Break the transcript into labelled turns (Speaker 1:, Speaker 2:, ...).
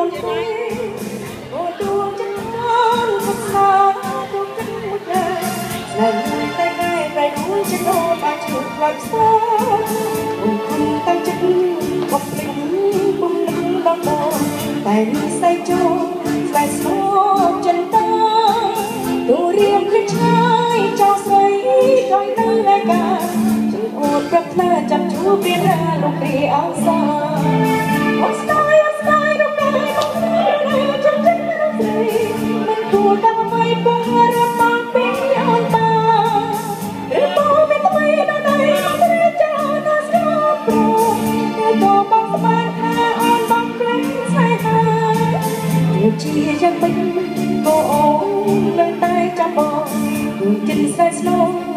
Speaker 1: នទេអូដួងចិត្តអូនសុខសាទូចិត្តមួយដែរនៅតែតែមួយចិត្តអូនបានជួបខ្លាចស្ទើអូនគុំតាំងចិត្តកុំភ្លេចពុំនឹកដល់បងតែនិស្ស័យចូលស្បែកស្មោចិនតាទូរៀមភ្លេចឆ្ងាយចោលស្រីចង់នៅឯកាជំអូនប្រផ្លាចាំជួបរៀនរាលោកព្រាអង្សាអូនស្ដាយរកាយរបស់ចាំចិត្តរស្រីមិនគួរដល់អ្វីបើរបស់ពីអូនបានឬបងមានថ្មីដល់ដៃមកព្រាចាណាស្គាល់ព្រោះតែក៏បងស្មានថាអូនបងក្លែងស្នេហាជាយ៉ាងមិនក៏អូននឹងតែចាំបងគូចិត្តស្នេហ៍ស្នូ